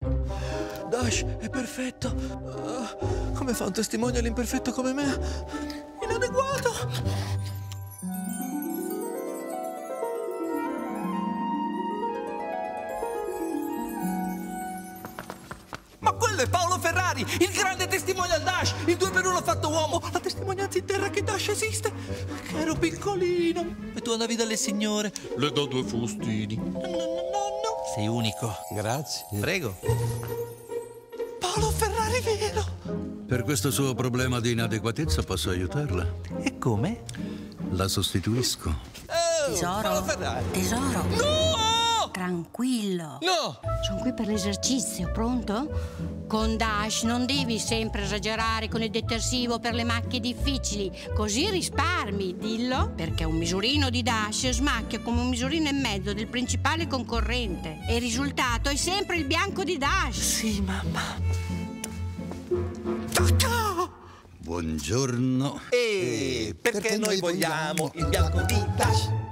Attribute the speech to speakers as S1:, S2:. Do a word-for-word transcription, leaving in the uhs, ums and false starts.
S1: Dash è perfetto. Uh, come fa un testimonial imperfetto come me? Inadeguato!
S2: Ma quello è Paolo Ferrari, il grande testimonial Dash, il due per uno fatto uomo, la testimonianza in terra che Dash esiste. Che ero piccolino. E tu andavi dalle signore. Le do due fustini. No, no, no, no. Sei unico.
S3: Grazie.
S2: Prego.
S1: Paolo Ferrari vero!
S3: Per questo suo problema di inadeguatezza posso aiutarla.
S2: E come?
S3: La sostituisco.
S2: Oh,
S4: Tesoro,
S2: Paolo Ferrari.
S4: tesoro.
S2: No!
S4: Tranquillo.
S2: No!
S4: Sono qui per l'esercizio, pronto? Con Dash non devi sempre esagerare con il detersivo per le macchie difficili, così risparmi, dillo, perché un misurino di Dash smacchia come un misurino e mezzo del principale concorrente e il risultato è sempre il bianco di Dash.
S1: Sì, mamma.
S3: Buongiorno.
S2: E perché, perché noi vogliamo il bianco di Dash?